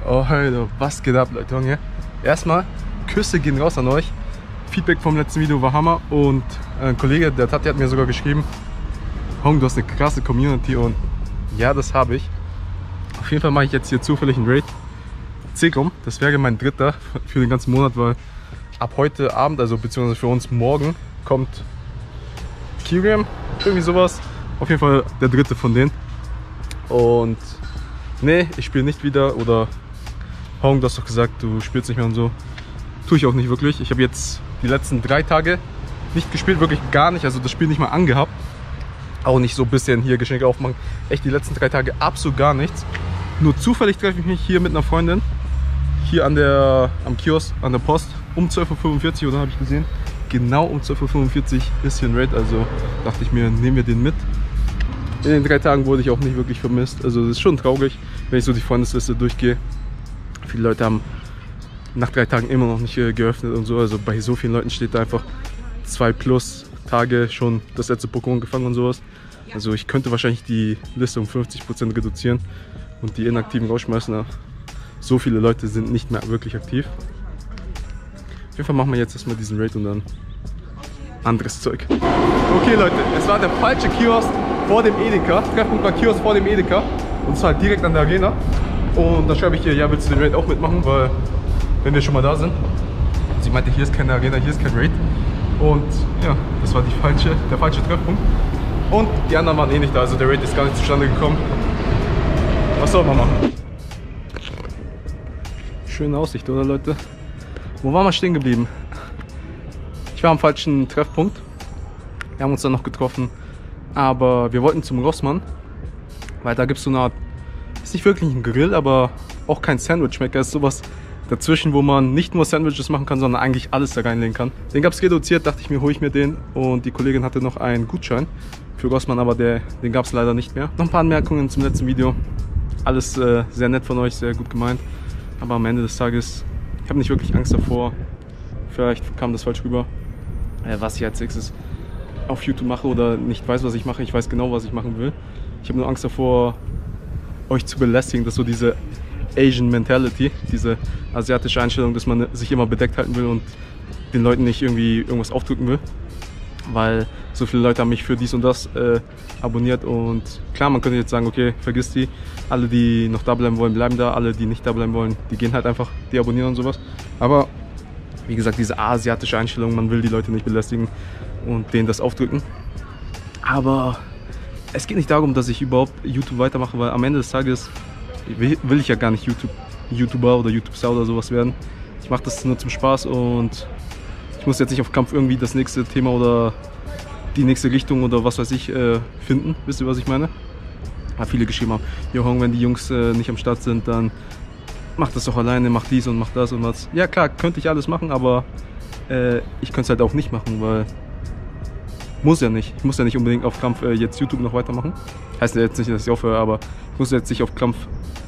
Oh, Alter, was geht ab, Leute? Junge? Erstmal, Küsse gehen raus an euch. Feedback vom letzten Video war Hammer und ein Kollege, der Tati, hat mir sogar geschrieben, Hong, du hast eine krasse Community, und ja, das habe ich. Auf jeden Fall mache ich jetzt hier zufällig einen Raid. Cegom, das wäre mein dritter für den ganzen Monat, weil ab heute Abend, also beziehungsweise für uns morgen, kommt Kyriam, irgendwie sowas. Auf jeden Fall der dritte von denen. Und nee, ich spiele nicht wieder, oder Hong, du hast doch gesagt, du spielst nicht mehr und so. Tue ich auch nicht wirklich. Ich habe jetzt die letzten 3 Tage nicht gespielt, wirklich gar nicht, also das Spiel nicht mal angehabt. Auch nicht so ein bisschen hier Geschenke aufmachen. Echt die letzten 3 Tage absolut gar nichts. Nur zufällig treffe ich mich hier mit einer Freundin. Hier am Kiosk, an der Post, um 12:45 Uhr, oder habe ich gesehen. Genau um 12:45 Uhr ist hier ein Raid, also dachte ich mir, nehmen wir den mit. In den 3 Tagen wurde ich auch nicht wirklich vermisst. Also es ist schon traurig, wenn ich so die Freundesliste durchgehe. Viele Leute haben nach 3 Tagen immer noch nicht geöffnet und so. Also bei so vielen Leuten steht da einfach 2+ Tage schon das letzte Pokémon gefangen und sowas. Also ich könnte wahrscheinlich die Liste um 50% reduzieren und die Inaktiven rausschmeißen. So viele Leute sind nicht mehr wirklich aktiv. Auf jeden Fall machen wir jetzt erstmal diesen Raid und dann anderes Zeug. Okay Leute, es war der falsche Kiosk vor dem Edeka. Treffpunkt war Kiosk vor dem Edeka. Und zwar direkt an der Arena. Und da schreibe ich hier, ja, willst du den Raid auch mitmachen, weil wenn wir schon mal da sind. Sie meinte, hier ist keine Arena, hier ist kein Raid. Und ja, das war der falsche Treffpunkt. Und die anderen waren eh nicht da, also der Raid ist gar nicht zustande gekommen. Was soll man machen? Schöne Aussicht, oder Leute? Wo waren wir stehen geblieben? Ich war am falschen Treffpunkt. Wir haben uns dann noch getroffen, aber wir wollten zum Rossmann, weil da gibt es so eine Art, ist nicht wirklich ein Grill, aber auch kein Sandwich-Maker, ist sowas dazwischen, wo man nicht nur Sandwiches machen kann, sondern eigentlich alles da reinlegen kann. Den gab es reduziert, dachte ich mir, hole ich mir den, und die Kollegin hatte noch einen Gutschein für Rossmann, aber den gab es leider nicht mehr. Noch ein paar Anmerkungen zum letzten Video. Alles sehr nett von euch, sehr gut gemeint, aber am Ende des Tages, ich habe nicht wirklich Angst davor, vielleicht kam das falsch rüber, was ich als nächstes auf YouTube mache oder nicht weiß, was ich mache. Ich weiß genau, was ich machen will. Ich habe nur Angst davor, euch zu belästigen. Das ist so diese Asian Mentality, diese asiatische Einstellung, dass man sich immer bedeckt halten will und den Leuten nicht irgendwie irgendwas aufdrücken will. Weil so viele Leute haben mich für dies und das abonniert, und klar, man könnte jetzt sagen, okay, vergiss die. Alle, die noch da bleiben wollen, bleiben da. Alle, die nicht da bleiben wollen, die gehen halt einfach, die abonnieren und sowas. Aber wie gesagt, diese asiatische Einstellung, man will die Leute nicht belästigen und denen das aufdrücken. Aber es geht nicht darum, dass ich überhaupt YouTube weitermache, weil am Ende des Tages will ich ja gar nicht YouTuber oder YouTube-Star oder sowas werden. Ich mache das nur zum Spaß, und ich muss jetzt nicht auf Kampf irgendwie das nächste Thema oder die nächste Richtung oder was weiß ich finden. Wisst ihr, was ich meine? Ja, viele geschrieben haben, Jo Hong, wenn die Jungs nicht am Start sind, dann mach das doch alleine, mach dies und mach das und was. Ja klar, könnte ich alles machen, aber ich könnte es halt auch nicht machen, weil muss ja nicht. Ich muss ja nicht unbedingt auf Krampf jetzt YouTube noch weitermachen. Heißt ja jetzt nicht, dass ich aufhöre, aber ich muss jetzt nicht auf Krampf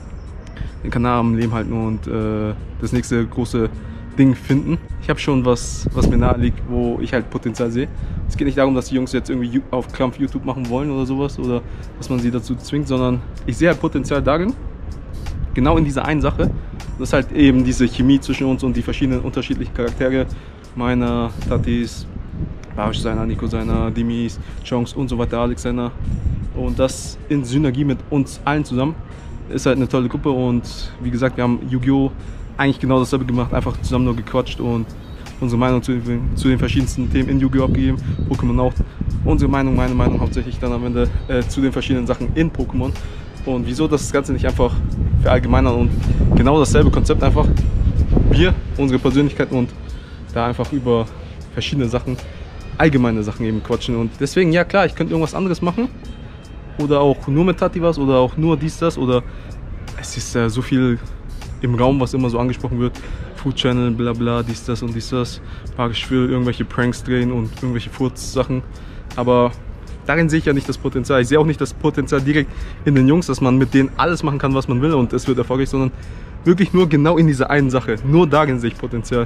den Kanal am Leben halten und das nächste große Ding finden. Ich habe schon was mir nahe liegt, wo ich halt Potenzial sehe. Es geht nicht darum, dass die Jungs jetzt irgendwie auf Krampf YouTube machen wollen oder sowas, oder dass man sie dazu zwingt, sondern ich sehe halt Potenzial darin, genau in dieser einen Sache. Das ist halt eben diese Chemie zwischen uns und die verschiedenen unterschiedlichen Charaktere meiner, Tatis, Barisch seiner, Nico seiner, Dimis, Chongs und so weiter, Alex seiner. Und das in Synergie mit uns allen zusammen ist halt eine tolle Gruppe. Und wie gesagt, wir haben Yu-Gi-Oh! Eigentlich genau dasselbe gemacht, einfach zusammen nur gequatscht und unsere Meinung zu den verschiedensten Themen in Yu-Gi-Oh! Abgegeben, Pokémon auch. Unsere Meinung, meine Meinung hauptsächlich dann am Ende zu den verschiedenen Sachen in Pokémon. Und wieso das Ganze nicht einfach verallgemeinern und genau dasselbe Konzept, einfach wir, unsere Persönlichkeiten, und da einfach über verschiedene Sachen, allgemeine Sachen eben quatschen. Und deswegen, ja klar, ich könnte irgendwas anderes machen oder auch nur mit Tati was oder auch nur dies, das, oder es ist so viel im Raum, was immer so angesprochen wird, Food Channel, bla bla, dies, das und dies, das, ich will irgendwelche Pranks drehen und irgendwelche Furz-Sachen, aber darin sehe ich ja nicht das Potenzial. Ich sehe auch nicht das Potenzial direkt in den Jungs, dass man mit denen alles machen kann, was man will und es wird erfolgreich, sondern wirklich nur genau in dieser einen Sache. Nur darin sehe ich Potenzial.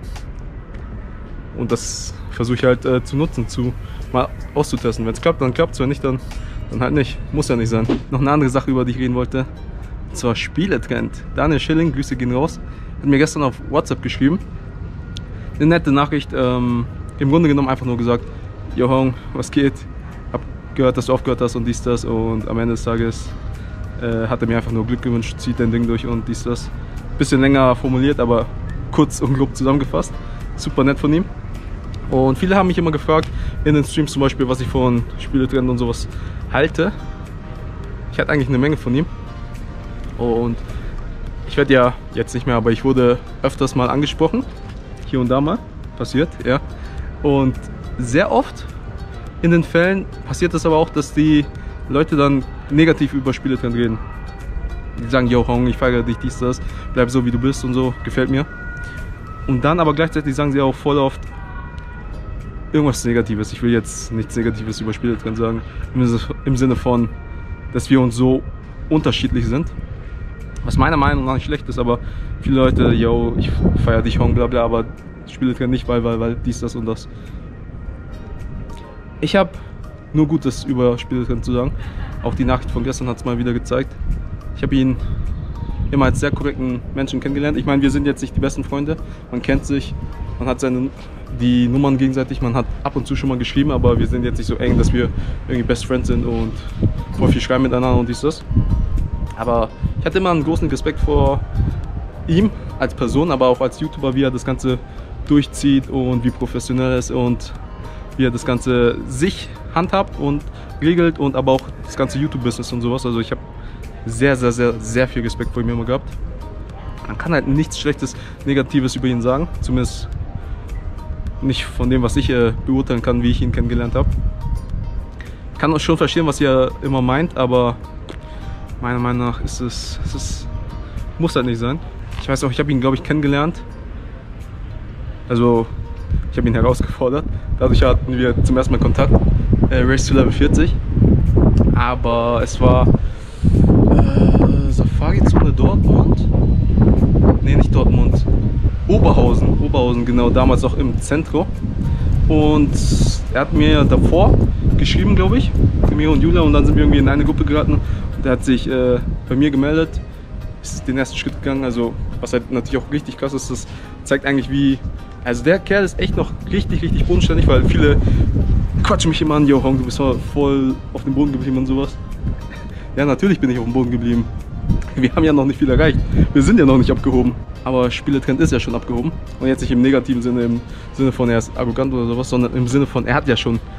Und das versuche ich halt zu nutzen, mal auszutesten. Wenn es klappt, dann klappt es, wenn nicht, dann halt nicht. Muss ja nicht sein. Noch eine andere Sache, über die ich reden wollte. Und zwar Spieletrend. Daniel Schilling, Grüße gehen raus, hat mir gestern auf WhatsApp geschrieben. Eine nette Nachricht, im Grunde genommen einfach nur gesagt, yo Hong, was geht? Hab gehört, dass du aufgehört hast und dies, das, und am Ende des Tages hat er mir einfach nur Glück gewünscht, zieht dein Ding durch und dies, das. Bisschen länger formuliert, aber kurz und grob zusammengefasst. Super nett von ihm. Und viele haben mich immer gefragt, in den Streams zum Beispiel, was ich von Spieletrend und sowas halte. Ich hatte eigentlich eine Menge von ihm. Und ich werde ja jetzt nicht mehr, aber ich wurde öfters mal angesprochen. Hier und da mal. Passiert, ja. Und sehr oft in den Fällen passiert es aber auch, dass die Leute dann negativ über Spieletrend reden. Die sagen, yo Hong, ich feiere dich, dies, das, bleib so wie du bist und so, gefällt mir. Und dann aber gleichzeitig sagen sie auch voll oft irgendwas Negatives. Ich will jetzt nichts Negatives über Spieletrend sagen, im Sinne von, dass wir uns so unterschiedlich sind. Was meiner Meinung nach nicht schlecht ist, aber viele Leute, yo, ich feiere dich Hong, bla bla, aber Spieletrend nicht, weil dies, das und das. Ich habe nur Gutes über Spieletrend zu sagen. Auch die Nachricht von gestern hat es mal wieder gezeigt. Ich habe ihn immer als sehr korrekten Menschen kennengelernt. Ich meine, wir sind jetzt nicht die besten Freunde. Man kennt sich, man hat die Nummern gegenseitig, man hat ab und zu schon mal geschrieben, aber wir sind jetzt nicht so eng, dass wir irgendwie Best Friends sind und voll viel schreiben miteinander und dies, das. Aber ich hatte immer einen großen Respekt vor ihm als Person, aber auch als YouTuber, wie er das Ganze durchzieht und wie professionell er ist und wie er das Ganze sich handhabt und regelt und aber auch das ganze YouTube-Business und sowas. Also ich habe sehr viel Respekt vor ihm immer gehabt. Man kann halt nichts Schlechtes, Negatives über ihn sagen. Zumindest nicht von dem, was ich beurteilen kann, wie ich ihn kennengelernt habe. Ich kann auch schon verstehen, was er immer meint, aber meiner Meinung nach muss halt nicht sein. Ich weiß auch, ich habe ihn, glaube ich, kennengelernt. Also, ich habe ihn herausgefordert. Dadurch hatten wir zum ersten Mal Kontakt. Race to Level 40. Aber es war Safari-Zone Dortmund. Ne, nicht Dortmund. Oberhausen, genau, damals auch im Zentrum. Und er hat mir davor geschrieben, glaube ich, für mir und Julia, und dann sind wir irgendwie in eine Gruppe geraten. Und er hat sich bei mir gemeldet, ist den ersten Schritt gegangen, also was halt natürlich auch richtig krass ist, das zeigt eigentlich wie, also der Kerl ist echt noch richtig bodenständig, weil viele quatschen mich immer an, yo Hong, du bist voll auf dem Boden geblieben und sowas. Ja, natürlich bin ich auf dem Boden geblieben. Wir haben ja noch nicht viel erreicht. Wir sind ja noch nicht abgehoben. Aber Spieletrend ist ja schon abgehoben. Und jetzt nicht im negativen Sinne, im Sinne von er ist arrogant oder sowas, sondern im Sinne von er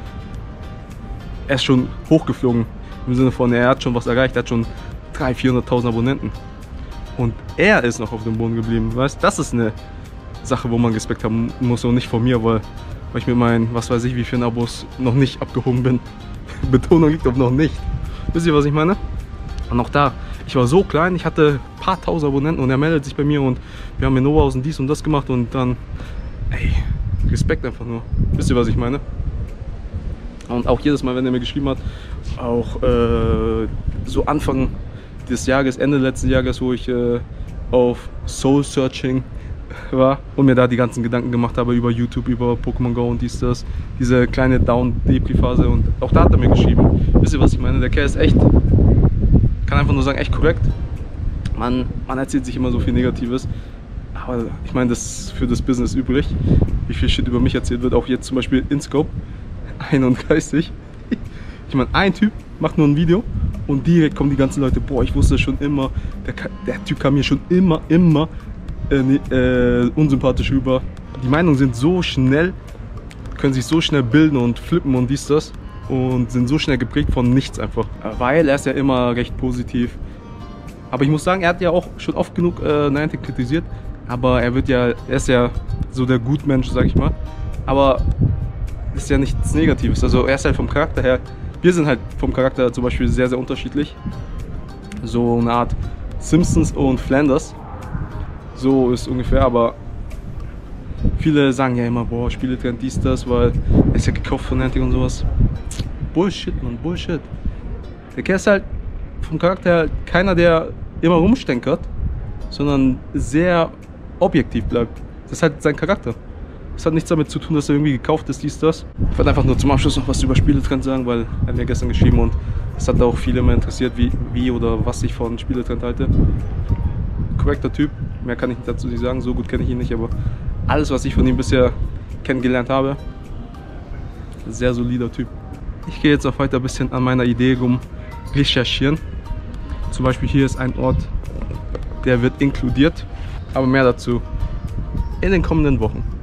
ist schon hochgeflogen. Im Sinne von er hat schon was erreicht, er hat schon 300.000, 400.000 Abonnenten. Und er ist noch auf dem Boden geblieben. Weißt, das ist eine Sache, wo man Respekt haben muss und nicht von mir, weil ich mit meinen, was weiß ich, wie vielen Abos noch nicht abgehoben bin. Betonung liegt auf noch nicht. Wisst ihr, was ich meine? Und auch da, ich war so klein, ich hatte ein paar tausend Abonnenten und er meldet sich bei mir und wir haben in Oberhausen dies und das gemacht und dann, ey, Respekt einfach nur. Wisst ihr, was ich meine? Und auch jedes Mal, wenn er mir geschrieben hat, auch so Anfang des Jahres, Ende letzten Jahres, wo ich auf Soul Searching war und mir da die ganzen Gedanken gemacht habe über YouTube, über Pokémon Go und dies, das, diese kleine Down-Depri-Phase, und auch da hat er mir geschrieben. Wisst ihr, was ich meine? Der Kerl ist echt, kann einfach nur sagen, echt korrekt. Man erzählt sich immer so viel Negatives, aber ich meine, das ist für das Business übrig. Wie viel Shit über mich erzählt wird, auch jetzt zum Beispiel InScope 31. Ich meine, ein Typ macht nur ein Video und direkt kommen die ganzen Leute, boah, ich wusste schon immer, der Typ kam mir schon immer unsympathisch rüber. Die Meinungen sind so schnell, können sich so schnell bilden und flippen und dies, das, und sind so schnell geprägt von nichts einfach. Weil er ist ja immer recht positiv. Aber ich muss sagen, er hat ja auch schon oft genug Niantic kritisiert, aber er ist ja so der Gutmensch, sag ich mal. Aber das ist ja nichts Negatives. Also er ist halt vom Charakter her, wir sind halt vom Charakter zum Beispiel sehr unterschiedlich. So eine Art Simpsons und Flanders. So ist ungefähr, aber viele sagen ja immer, boah, Spieletrend dies, das, weil er ist ja gekauft von Niantic und sowas. Bullshit, man, Bullshit. Der Kerl ist halt vom Charakter her keiner, der immer rumstenkert, sondern sehr objektiv bleibt. Das ist halt sein Charakter. Es hat nichts damit zu tun, dass er irgendwie gekauft ist, dies, das. Ich wollte einfach nur zum Abschluss noch was über Spieletrend sagen, weil er hat mir gestern geschrieben und es hat auch viele immer interessiert, wie oder was ich von Spieletrend halte. Korrekter Typ, mehr kann ich dazu nicht sagen, so gut kenne ich ihn nicht, aber alles, was ich von ihm bisher kennengelernt habe, sehr solider Typ. Ich gehe jetzt auch weiter ein bisschen an meiner Idee rum recherchieren. Zum Beispiel hier ist ein Ort, der wird inkludiert, aber mehr dazu in den kommenden Wochen.